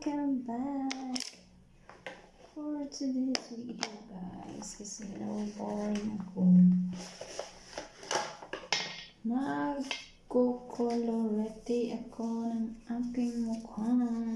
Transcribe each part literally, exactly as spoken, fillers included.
welcome back for today's video guys, kasi naboboring ako. Magkukolorete ako ng aking mukha.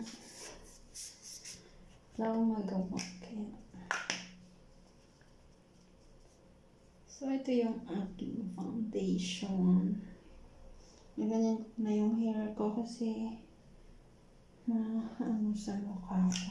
Wala akong magawa kaya. So ito yung aking foundation. Ganyan na yung hair ko kasi na ano sa mukha ko.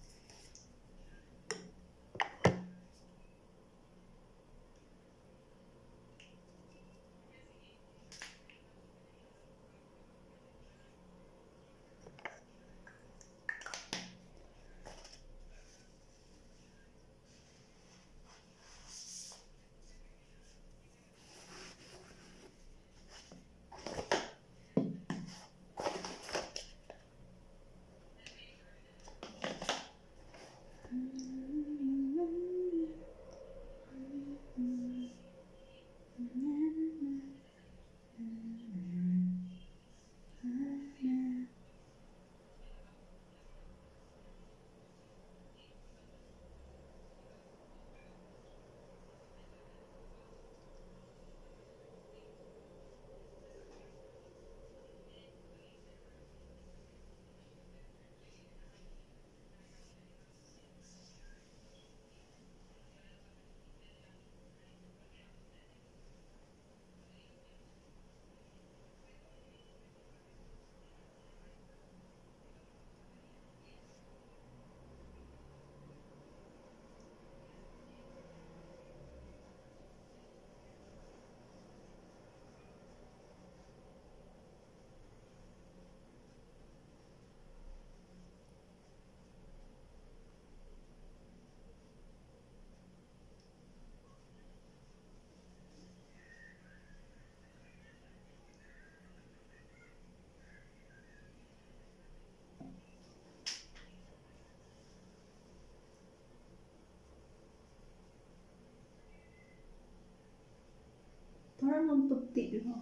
Parang ang puti, di ba?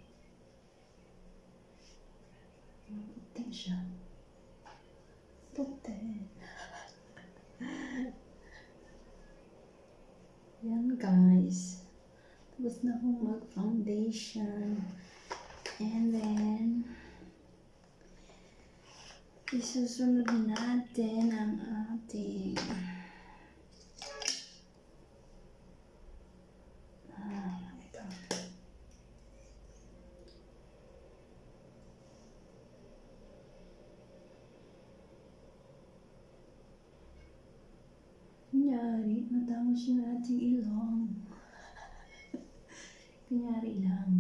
Puti siya. Puti. Yan guys. Tapos na akong mag-foundation. And then, isusunod natin ang ating kunyari, matapos yung ating ilong. Kunyari lang.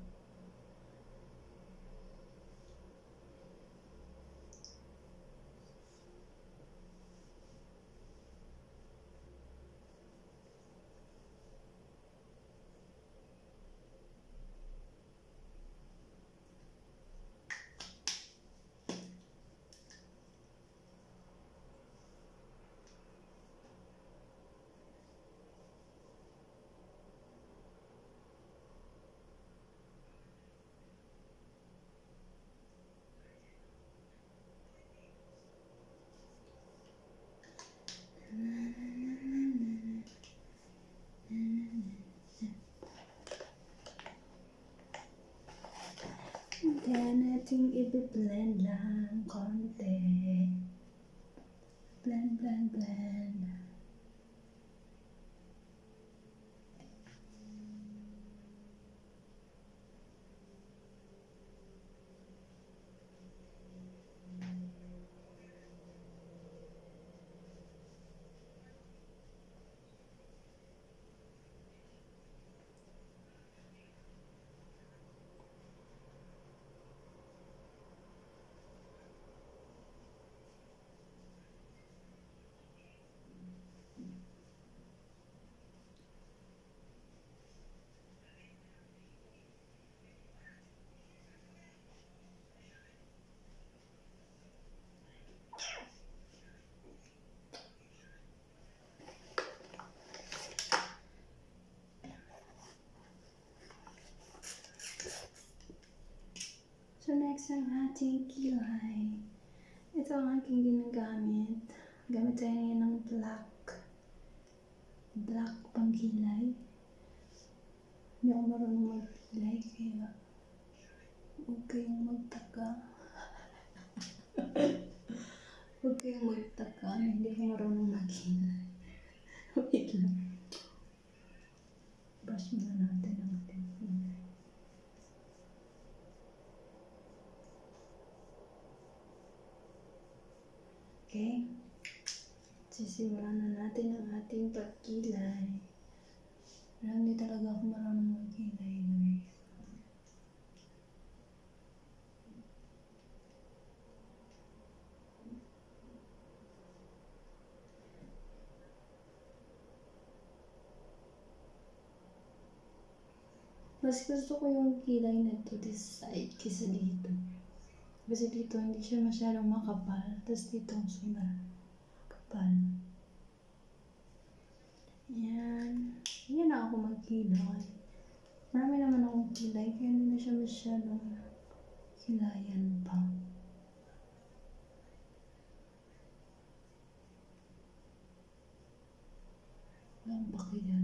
Kaya natin i-blend lang konti. Blend, blend, blend. So next ang ating kilay. Ito ang aking ginagamit. Gamit tayo ngayon ng black. Black pangkilay. Hindi ako marunong magkilay, kaya huwag kayong magtaka. Huwag kayong magtaka na hindi ako marunong magkilay. Wait lang. Brush muna natin ang ating kilay. Okay? Sisimulan na natin ang ating pagkilay. Pero hindi talaga ako marunong magkilay, guys. Mas gusto ko yung kilay na to this side kaysa dito. Kasi dito hindi siya masyadong makapal. Tapos dito ang sobra kapal. Yan. Yan na ako magkilay. Marami naman akong kilay. Kaya hindi na siya masyadong kilayan pa. Walang baki yan.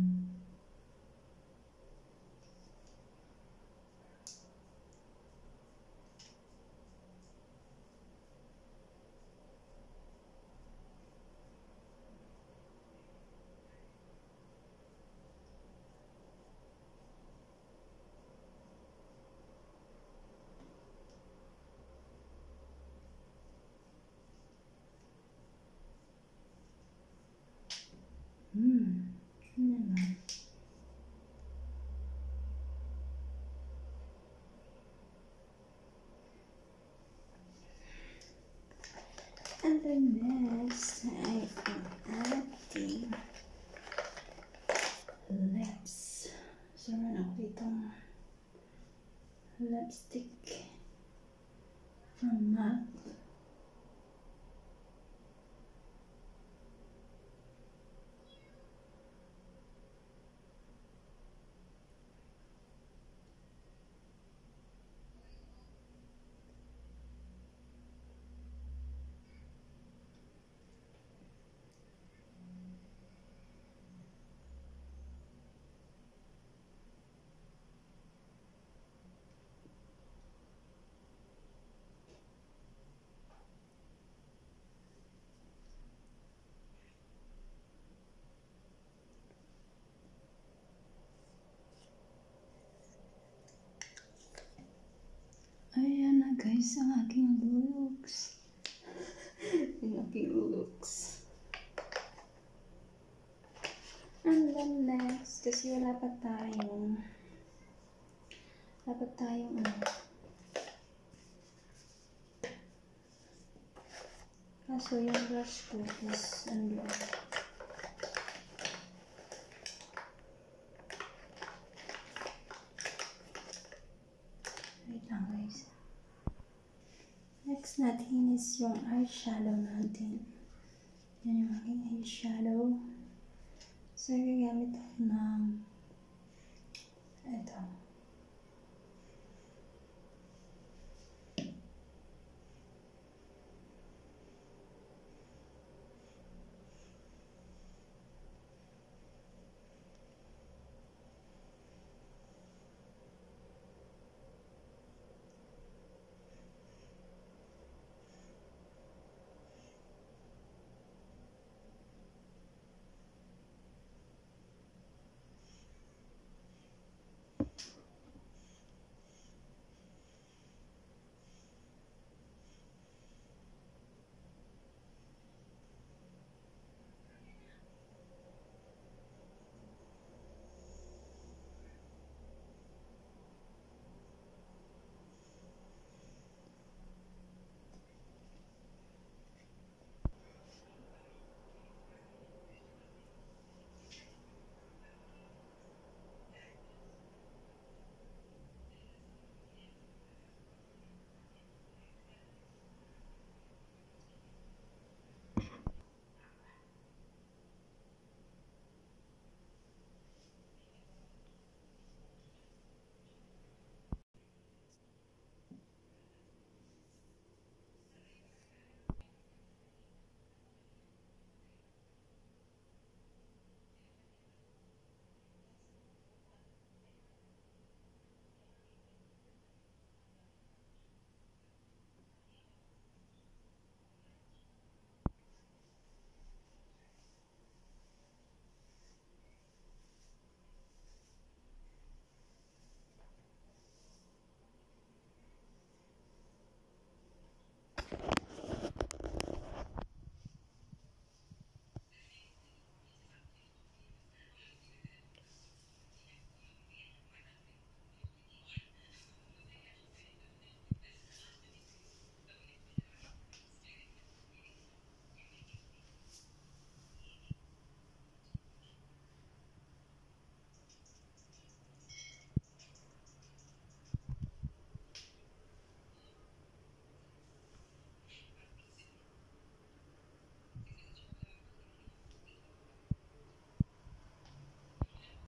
Hmm. Yan lang. And then next ay ang ating lips. So, meron ako ditong lipstick from MAC. Ayan na guys, ang aking looks. Ang aking looks. And then next, kasi wala pa tayong, wala pa tayong ano. Kaso yung brush ko is ano. Wait lang guys. Next natin is yung eyeshadow natin. Yan yung aking eyeshadow. So, gagamit ako ng ito.